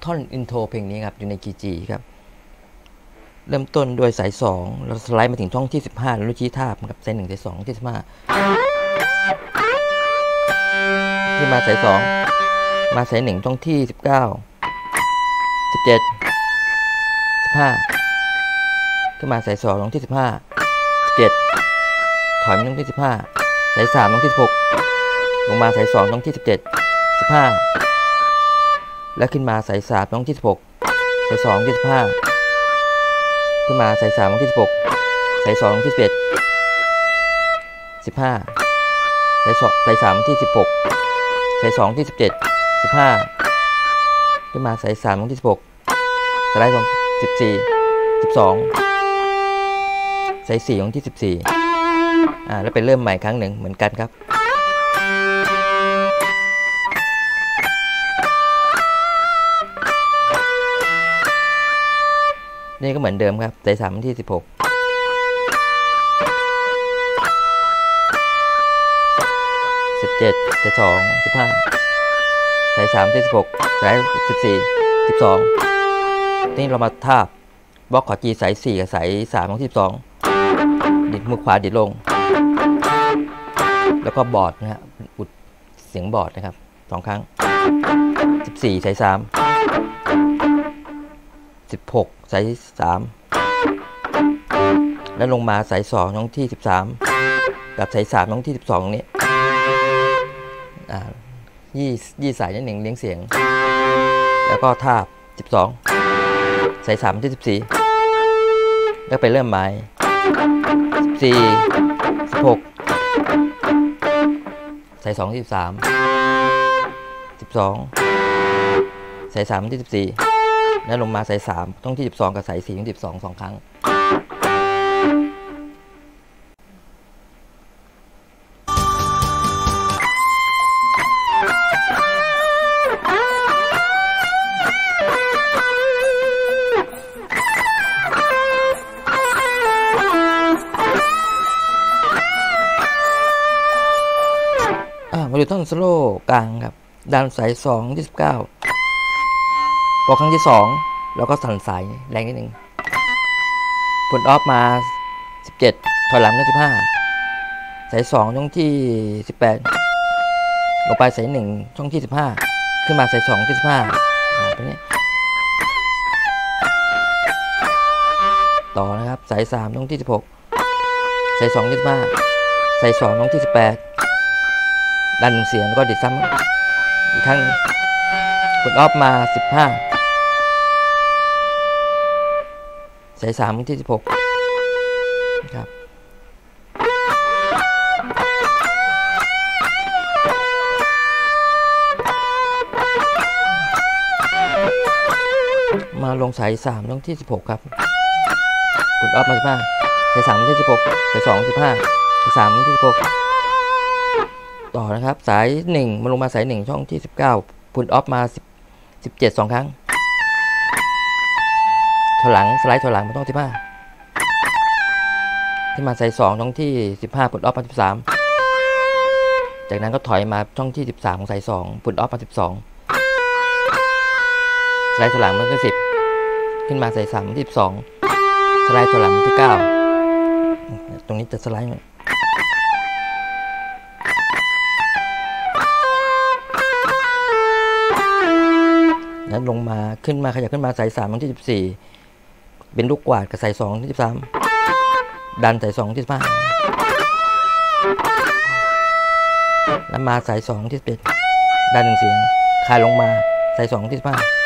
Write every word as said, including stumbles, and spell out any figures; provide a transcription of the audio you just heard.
ท่อนอินโทรเพลงนี้ครับอยู่ใน คีย์ G ครับเริ่มต้นด้วยสายสองแล้วสไลด์มาถึงช่องที่สิบห้าแล้วชี้ทาบครับสายหนึ่งสายสองที่สิบห้าที่มาสายสองมาสายหนึ่งช่องที่สิบเก้าสิบเจ็ดสิบห้าขึ้นมาสายสองช่องที่สิบห้าสิบเจ็ดถอยมาช่องที่สิบห้าสายสามช่องที่สิบหกลงมาสายสองช่องที่สิบเจ็ดสิบห้าแล้วขึ้นมาสายสามช่องที่สิบหกสายสองที่สิบห้าขึ้นมาสายสามช่องที่สิบหกสายสองที่สิบเอ็ดสิบห้าสายสองสายสามที่สิบหกสายสองที่สิบเจ็ดสิบห้าขึ้นมาสายสามช่องที่สิบหกสไลด์สองสิบสี่สิบสองสายสี่ช่องที่สิบสี่อ่าแล้วไปเริ่มใหม่ครั้งหนึ่งเหมือนกันครับนี่ก็เหมือนเดิมครับสายสามที่สิบหกสิบเจ็ดสายสองสิบห้าสายสามที่สิบหกสายสิบสี่สิบสองนี่เรามาทาบบล็อกขอจีสายสี่กับสายสามของที่สิบสองดิดมือขวาดิดลงแล้วก็บอร์ดนะฮะอุดเสียงบอร์ดนะครับสองครั้งสิบสี่สายสามสิบหกสายสามแล้วลงมาสายสองช่องที่สิบสามกับสายสามช่องที่สิบสองนี้อ่ายี่ยี่สายนั่นเองเลี้ยงเสียงแล้วก็ทาบสิบสองสายสามที่สิบสี่แล้วไปเริ่มใหม่สิบสี่สิบหกสายสองที่สิบสามสิบสองสายสามที่สิบสี่แล้วลงมาสายสามต้องที่สิบสองกับสายสี่ที่สิบสองสองครั้งมาดูต้นสโลกลางครับดันสายสองที่สิบเก้าพอครั้งที่สองเราก็สั่นสายแรงนิดนึงผลออฟมาสิบเจ็ดถอยหลังมาสิบห้าสายสองช่องที่สิบแปดลงไปสายหนึ่งช่องที่สิบห้าขึ้นมาสายสองที่สิบห้าตรงนี้ต่อนะครับสายสามช่องที่สิบหกสายสองที่สิบห้าสายสองช่องที่สิบแปดดันหนึ่งเสียงแล้วก็ดิดซ้ำอีกครั้งกดออฟมาสิบห้าสายสามที่สิบหกครับมาลงสายสามตรงที่สิบหกครับกดออฟมาสิบห้าสายสามที่สิบหกสายสองสิบห้าสายสามที่สิบหกต่อนะครับสายหนึ่งมาลงมาสายหนึ่งช่องที่สิบเก้าพุลออฟมาสิบ สิบเจ็ดสองครั้งถอยหลังสไลด์ถอยหลังมาช่องสิบห้าขึ้นมาสายสองช่องที่สิบห้าพุลออฟมาสิบสามจากนั้นก็ถอยมาช่องที่สิบสามของสายสองพุลออฟมาสิบสองสไลด์ถอยหลังมาที่สิบขึ้นมาสายสามที่สิบสองสไลด์ถอยหลังที่เก้าตรงนี้จะสไลด์แล้วลงมาขึ้นมาขยับขึ้นมาสายสามที่สิบสี่เป็นลูกกวาดกับสายสองที่สิบสามดันสายสองที่สิบห้าแล้วมาสายสองที่สิบเอ็ดดันหนึ่งเสียงคลายลงมาสายสองที่สิบห้า